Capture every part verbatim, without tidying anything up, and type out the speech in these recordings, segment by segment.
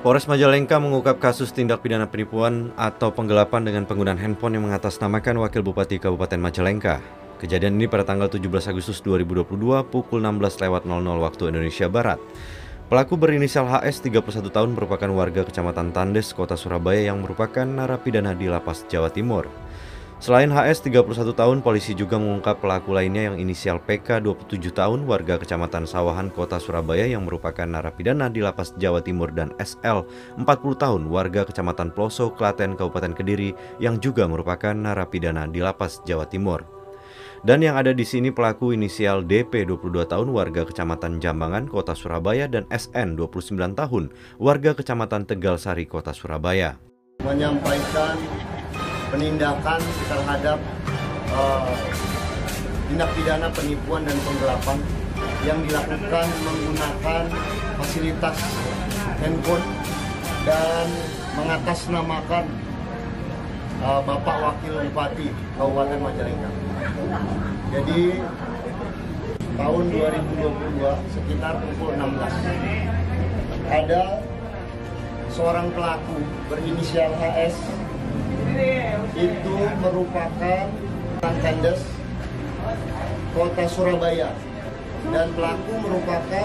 Polres Majalengka mengungkap kasus tindak pidana penipuan atau penggelapan dengan penggunaan handphone yang mengatasnamakan Wakil Bupati Kabupaten Majalengka. Kejadian ini pada tanggal tujuh belas Agustus dua ribu dua puluh dua pukul enam belas lewat nol nol waktu Indonesia Barat. Pelaku berinisial H S tiga puluh satu tahun merupakan warga Kecamatan Tandes, Kota Surabaya yang merupakan narapidana di Lapas Jawa Timur. Selain H S tiga puluh satu tahun, polisi juga mengungkap pelaku lainnya yang inisial P K dua puluh tujuh tahun, warga Kecamatan Sawahan, Kota Surabaya yang merupakan narapidana di Lapas Jawa Timur, dan S L empat puluh tahun, warga Kecamatan Ploso, Klaten, Kabupaten Kediri yang juga merupakan narapidana di Lapas Jawa Timur. Dan yang ada di sini pelaku inisial D P dua puluh dua tahun, warga Kecamatan Jambangan, Kota Surabaya, dan S N dua puluh sembilan tahun, warga Kecamatan Tegalsari, Kota Surabaya. Menyampaikan penindakan terhadap uh, tindak pidana penipuan dan penggelapan yang dilakukan menggunakan fasilitas handphone dan mengatasnamakan uh, Bapak Wakil Bupati Kabupaten Majalengka. Jadi tahun dua ribu dua puluh dua sekitar pukul enam belas ada seorang pelaku berinisial H S, itu merupakan Tandes, Kota Surabaya, dan pelaku merupakan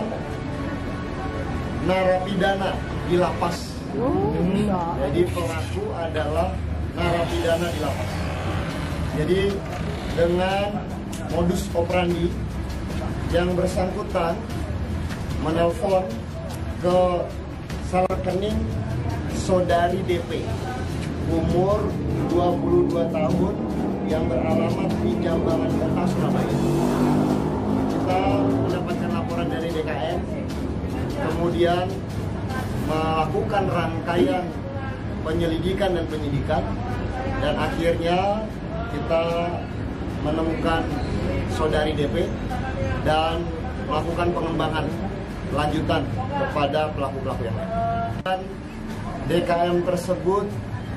narapidana di lapas. Hmm. Jadi pelaku adalah narapidana di lapas. Jadi dengan modus operandi yang bersangkutan menelpon ke salah rekening saudari D P umur dua puluh dua tahun yang beralamat di Jambangan, Kota Surabaya. Kita mendapatkan laporan dari D K M, kemudian melakukan rangkaian penyelidikan dan penyidikan, dan akhirnya kita menemukan saudari D P dan melakukan pengembangan lanjutan kepada pelaku-pelaku yang lain. Dan D K M tersebut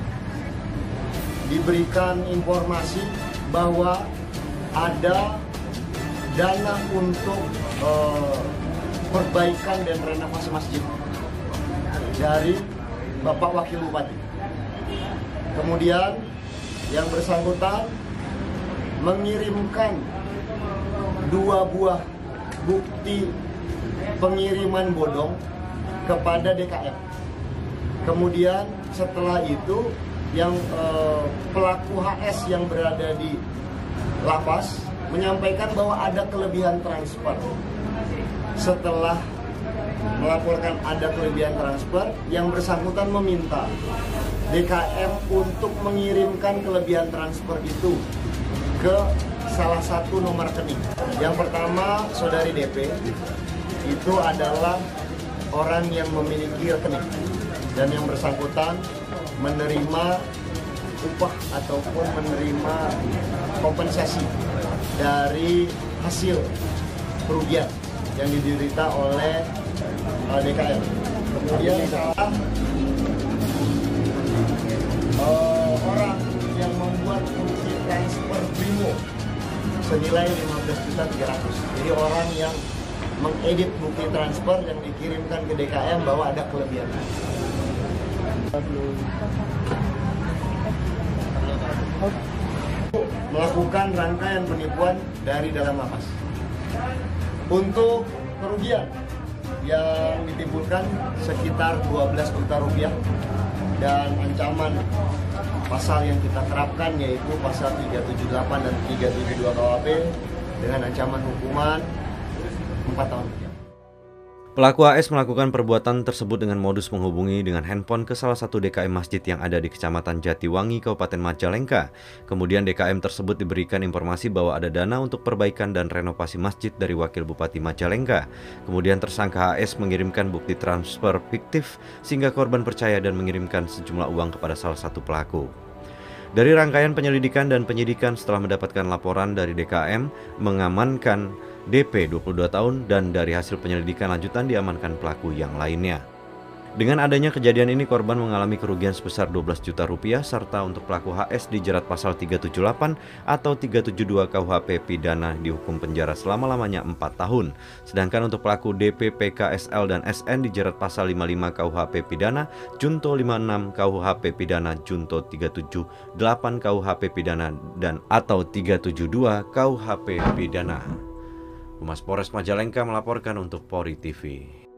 diberikan informasi bahwa ada dana untuk uh, perbaikan dan renovasi masjid dari Bapak Wakil Bupati. Kemudian yang bersangkutan mengirimkan dua buah bukti pengiriman bodong kepada D K M. Kemudian setelah itu yang eh, pelaku H S yang berada di lapas menyampaikan bahwa ada kelebihan transfer. Setelah melaporkan ada kelebihan transfer, yang bersangkutan meminta D K M untuk mengirimkan kelebihan transfer itu ke salah satu nomor rekening. Yang pertama, saudari D P itu adalah orang yang memiliki rekening, dan yang bersangkutan menerima upah ataupun menerima kompensasi dari hasil kerugian yang diderita oleh D K M. Kemudian salah uh, orang yang membuat bukti transfer Brimo senilai lima belas juta tiga ratus ribu. Jadi orang yang mengedit bukti transfer yang dikirimkan ke D K M bahwa ada kelebihan. Melakukan rangkaian penipuan dari dalam lapas. Untuk kerugian yang ditimbulkan sekitar dua belas juta rupiah, dan ancaman pasal yang kita terapkan yaitu pasal tiga tujuh delapan dan tiga tujuh dua K U H P dengan ancaman hukuman empat tahun. Pelaku H S melakukan perbuatan tersebut dengan modus menghubungi dengan handphone ke salah satu D K M masjid yang ada di Kecamatan Jatiwangi, Kabupaten Majalengka. Kemudian D K M tersebut diberikan informasi bahwa ada dana untuk perbaikan dan renovasi masjid dari Wakil Bupati Majalengka. Kemudian tersangka H S mengirimkan bukti transfer fiktif sehingga korban percaya dan mengirimkan sejumlah uang kepada salah satu pelaku. Dari rangkaian penyelidikan dan penyidikan, setelah mendapatkan laporan dari D K M mengamankan D P dua puluh dua tahun, dan dari hasil penyelidikan lanjutan diamankan pelaku yang lainnya. Dengan adanya kejadian ini, korban mengalami kerugian sebesar dua belas juta rupiah, serta untuk pelaku H S dijerat pasal tiga tujuh delapan atau tiga tujuh dua K U H P pidana dihukum penjara selama-lamanya empat tahun. Sedangkan untuk pelaku D P, P K, S L, dan S N dijerat pasal lima puluh lima K U H P pidana, junto lima puluh enam K U H P pidana, junto tiga tujuh delapan K U H P pidana, dan atau tiga tujuh dua K U H P pidana. Humas Polres Majalengka melaporkan untuk Polri T V.